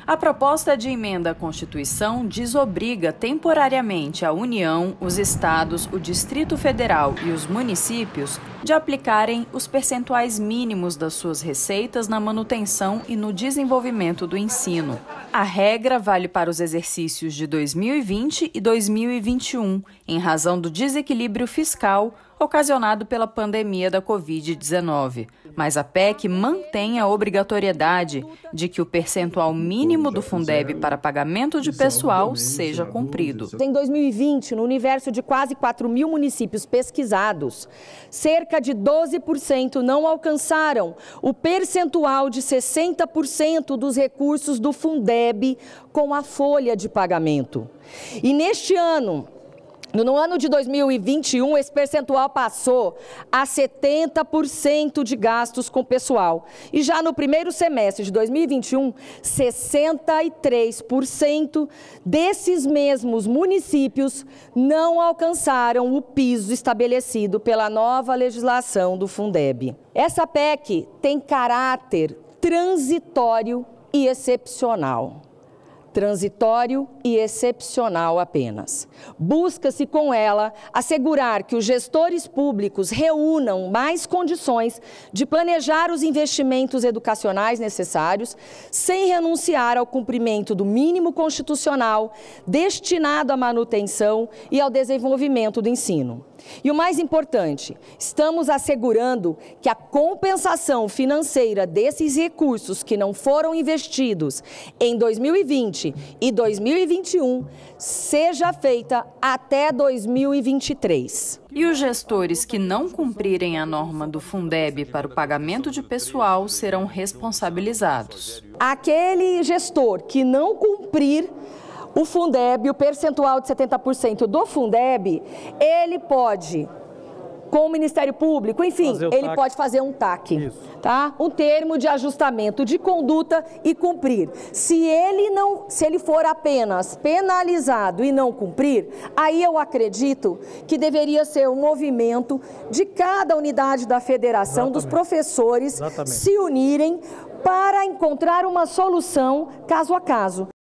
A proposta de emenda à Constituição desobriga temporariamente a União, os estados, o Distrito Federal e os municípios de aplicarem os percentuais mínimos das suas receitas na manutenção e no desenvolvimento do ensino. A regra vale para os exercícios de 2020 e 2021, em razão do desequilíbrio fiscal ocasionado pela pandemia da Covid-19. Mas a PEC mantém a obrigatoriedade de que o percentual mínimo do Fundeb para pagamento de pessoal seja cumprido. Em 2020, no universo de quase 4.000 municípios pesquisados, cerca de 12% não alcançaram o percentual de 60% dos recursos do Fundeb com a folha de pagamento. E neste ano, no ano de 2021, esse percentual passou a 70% de gastos com pessoal. E já no primeiro semestre de 2021, 63% desses mesmos municípios não alcançaram o piso estabelecido pela nova legislação do Fundeb. Essa PEC tem caráter transitório e excepcional. Transitório e excepcional apenas. Busca-se com ela assegurar que os gestores públicos reúnam mais condições de planejar os investimentos educacionais necessários, sem renunciar ao cumprimento do mínimo constitucional destinado à manutenção e ao desenvolvimento do ensino. E o mais importante, estamos assegurando que a compensação financeira desses recursos que não foram investidos em 2020 e 2021 seja feita até 2023. E os gestores que não cumprirem a norma do Fundeb para o pagamento de pessoal serão responsabilizados. Aquele gestor que não cumprir o Fundeb, o percentual de 70% do Fundeb, ele pode, com o Ministério Público, enfim, ele pode fazer um TAC, tá? Um termo de ajustamento de conduta e cumprir. Se ele for apenas penalizado e não cumprir, aí eu acredito que deveria ser um movimento de cada unidade da federação, dos professores se unirem para encontrar uma solução caso a caso.